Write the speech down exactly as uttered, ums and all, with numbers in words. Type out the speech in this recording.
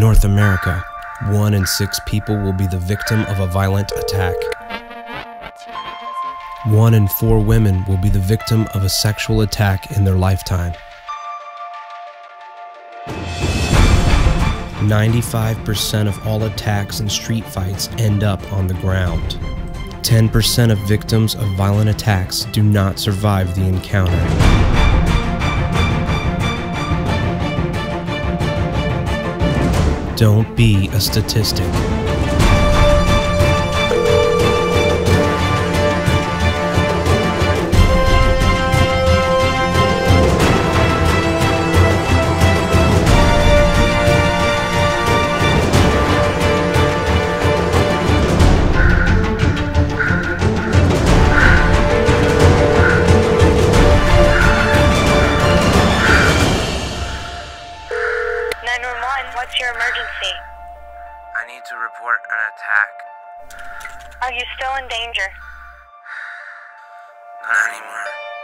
North America, one in six people will be the victim of a violent attack. One in four women will be the victim of a sexual attack in their lifetime. ninety-five percent of all attacks and street fights end up on the ground. ten percent of victims of violent attacks do not survive the encounter. Don't be a statistic. nine one one, what's your emergency? I need to report an attack. Are you still in danger? Not anymore.